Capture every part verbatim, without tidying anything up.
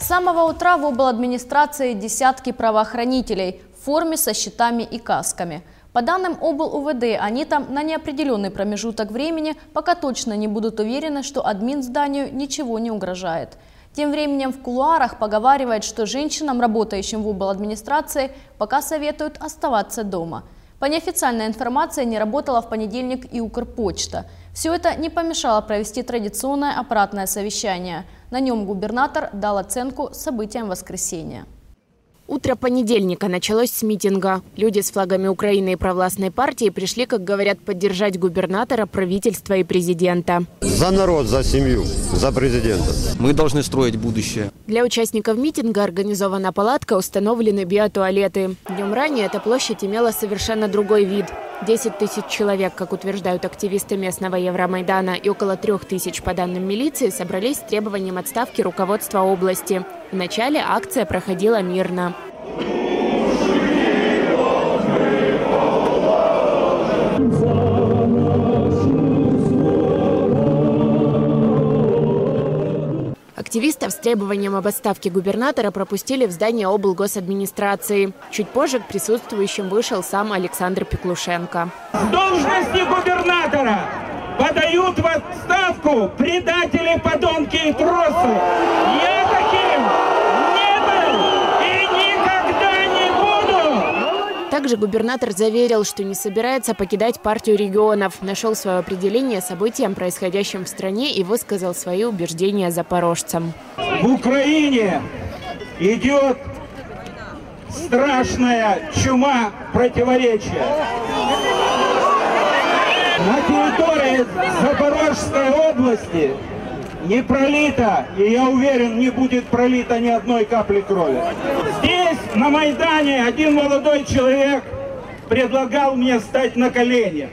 С самого утра в обладминистрации десятки правоохранителей в форме со щитами и касками. По данным облУВД, они там на неопределенный промежуток времени, пока точно не будут уверены, что админ зданию ничего не угрожает. Тем временем в кулуарах поговаривают, что женщинам, работающим в обладминистрации, пока советуют оставаться дома. По неофициальной информации не работала в понедельник и Укрпочта. Все это не помешало провести традиционное аппаратное совещание. На нем губернатор дал оценку событиям воскресенья. Утро понедельника началось с митинга. Люди с флагами Украины и провластной партии пришли, как говорят, поддержать губернатора, правительства и президента. За народ, за семью, за президента. Мы должны строить будущее. Для участников митинга организована палатка, установлены биотуалеты. Днем ранее эта площадь имела совершенно другой вид. десять тысяч человек, как утверждают активисты местного Евромайдана, и около трех тысяч, по данным милиции, собрались с требованием отставки руководства области. Вначале акция проходила мирно. Активистов с требованием об отставке губернатора пропустили в здание облгосадминистрации. Чуть позже к присутствующим вышел сам Александр Пеклушенко. С должности губернатора подают в отставку предатели, подонки и тросы. Я таким не был и никогда не буду. Также губернатор заверил, что не собирается покидать партию регионов, нашел свое определение событиям, происходящим в стране, и высказал свои убеждения запорожцам. В Украине идет страшная чума противоречия. На территории Запорожской области не пролито, и я уверен, не будет пролито ни одной капли крови. Здесь, на Майдане, один молодой человек предлагал мне стать на колени.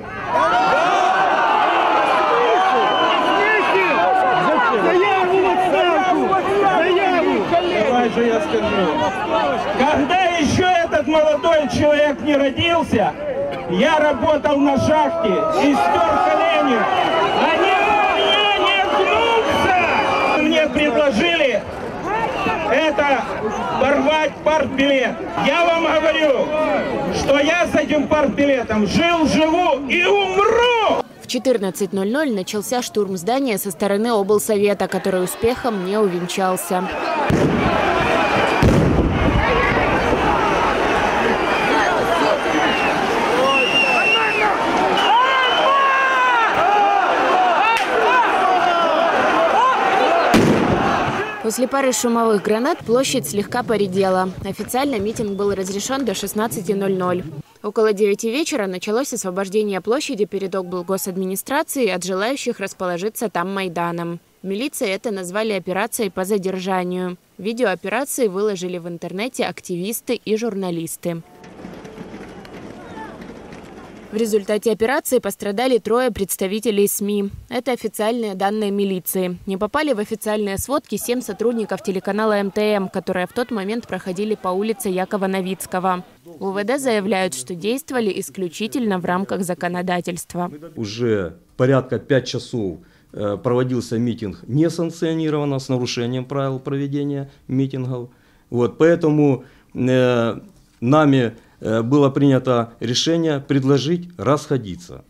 Давай же я скажу. Когда еще этот молодой человек не родился, я работал на шахте и стер колени. Они у меня не гнутся. Мне предложили это порвать партбилет. Я вам говорю, что я с этим партбилетом жил, живу и умру. В четырнадцать ноль ноль начался штурм здания со стороны облсовета, который успехом не увенчался. После пары шумовых гранат площадь слегка поредела. Официально митинг был разрешен до шестнадцати ноль ноль. Около девяти вечера началось освобождение площади перед облгосадминистрацией от желающих расположиться там Майданом. В милиции это назвали операцией по задержанию. Видео операции выложили в интернете активисты и журналисты. В результате операции пострадали трое представителей СМИ. Это официальные данные милиции. Не попали в официальные сводки семь сотрудников телеканала эм тэ эм, которые в тот момент проходили по улице Якова Новицкого. УВД заявляют, что действовали исключительно в рамках законодательства. Уже порядка пяти часов проводился митинг несанкционированно, с нарушением правил проведения митингов. Вот, поэтому э, нами было принято решение предложить расходиться.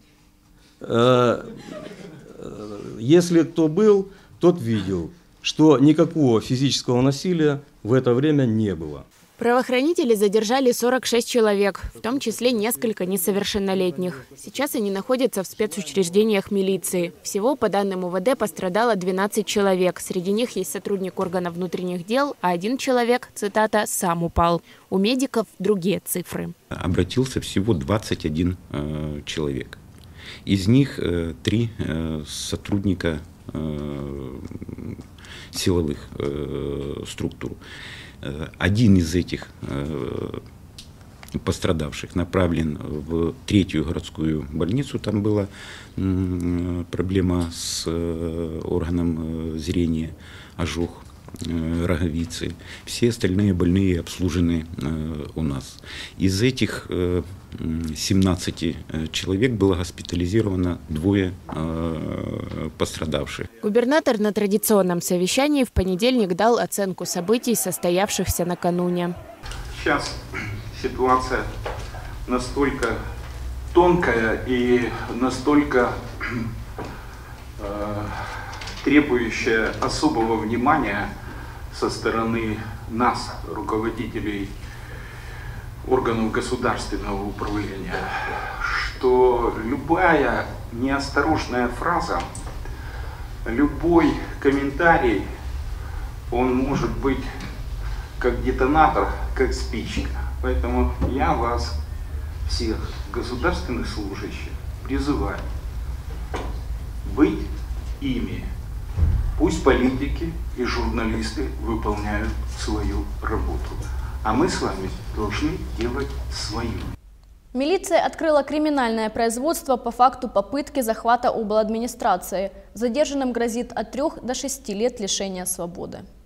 Если кто был, тот видел, что никакого физического насилия в это время не было. Правоохранители задержали сорок шесть человек, в том числе несколько несовершеннолетних. Сейчас они находятся в спецучреждениях милиции. Всего, по данным УВД, пострадало двенадцать человек. Среди них есть сотрудник органов внутренних дел, а один человек, цитата, «сам упал». У медиков другие цифры. Обратился всего двадцать один э, человек. Из них э, три э, сотрудника э, силовых э, структур. Один из этих э, пострадавших направлен в третью городскую больницу. Там была э, проблема с э, органом э, зрения, ожог роговицы. Все остальные больные обслужены у нас. Из этих семнадцати человек было госпитализировано двое пострадавших. Губернатор на традиционном совещании в понедельник дал оценку событий, состоявшихся накануне. Сейчас ситуация настолько тонкая и настолько э, требующая особого внимания со стороны нас, руководителей органов государственного управления, что любая неосторожная фраза, любой комментарий, он может быть как детонатор, как спичка. Поэтому я вас, всех государственных служащих, призываю быть ими. Пусть политики и журналисты выполняют свою работу, а мы с вами должны делать свою. Милиция открыла криминальное производство по факту попытки захвата обладминистрации. Задержанным грозит от трёх до шести лет лишения свободы.